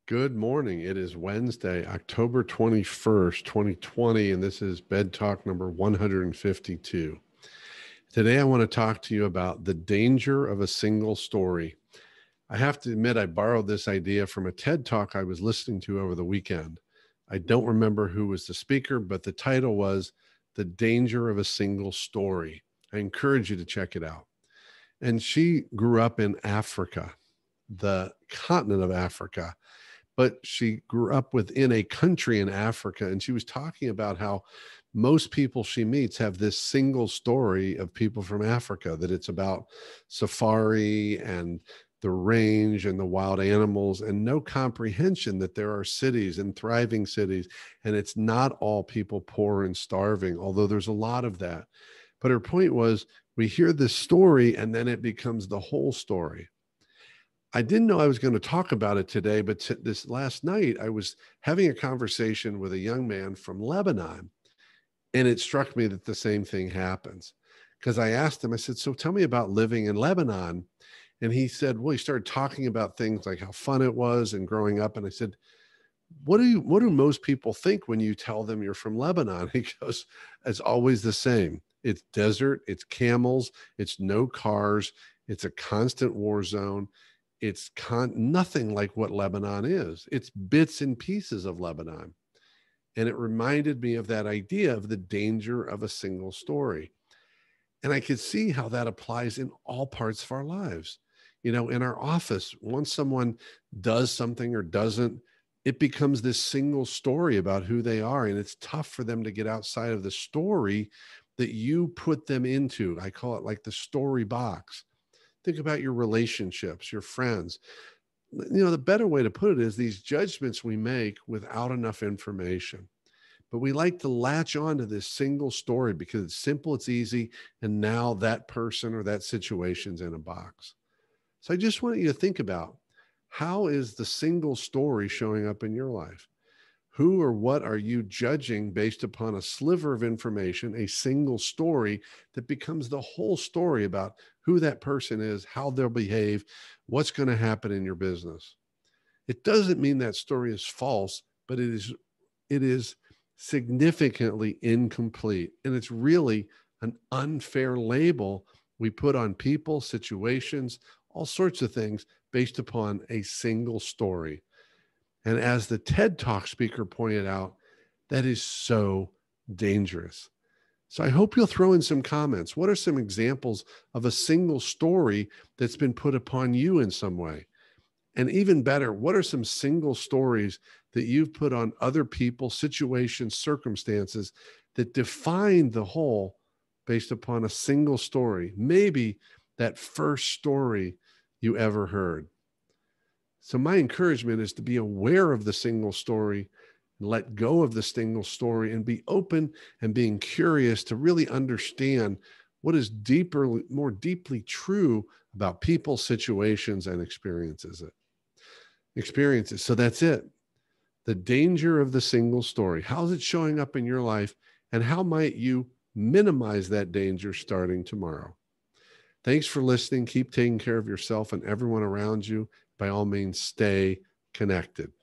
Good morning. It is Wednesday, October 21st, 2020, and this is Bed Talk number 152. Today, I want to talk to you about the danger of a single story. I have to admit, I borrowed this idea from a TED Talk I was listening to over the weekend. I don't remember who was the speaker, but the title was The Danger of a Single Story. I encourage you to check it out. And she grew up in Africa, the continent of Africa, but she grew up within a country in Africa. And she was talking about how most people she meets have this single story of people from Africa, that it's about safari and the range and the wild animals, and no comprehension that there are cities and thriving cities. And it's not all people poor and starving, although there's a lot of that. But her point was, we hear this story and then it becomes the whole story. I didn't know I was going to talk about it today, but this last night I was having a conversation with a young man from Lebanon, and it struck me that the same thing happens. Because I asked him, I said, so tell me about living in Lebanon. And he said, well, he started talking about things like how fun it was and growing up. And I said, what do most people think when you tell them you're from Lebanon? He goes, it's always the same. It's desert, it's camels, it's no cars, it's a constant war zone. It's nothing like what Lebanon is. It's bits and pieces of Lebanon. And it reminded me of that idea of the danger of a single story. And I could see how that applies in all parts of our lives. You know, in our office, once someone does something or doesn't, it becomes this single story about who they are. And it's tough for them to get outside of the story that you put them into. I call it like the story box. Think about your relationships, your friends. You know, the better way to put it is these judgments we make without enough information. But we like to latch on to this single story because it's simple, it's easy, and now that person or that situation's in a box. So I just want you to think about, how is the single story showing up in your life? Who or what are you judging based upon a sliver of information, a single story that becomes the whole story about who that person is, how they'll behave, what's going to happen in your business? It doesn't mean that story is false, but it is significantly incomplete. And it's really an unfair label we put on people, situations, all sorts of things based upon a single story. And as the TED Talk speaker pointed out, that is so dangerous. So I hope you'll throw in some comments. What are some examples of a single story that's been put upon you in some way? And even better, what are some single stories that you've put on other people, situations, circumstances that define the whole based upon a single story? Maybe that first story you ever heard. So my encouragement is to be aware of the single story, let go of the single story, and be open and being curious to really understand what is more deeply true about people, situations, and experiences. So that's it. The danger of the single story. How's it showing up in your life? And how might you minimize that danger starting tomorrow? Thanks for listening. Keep taking care of yourself and everyone around you. By all means, stay connected.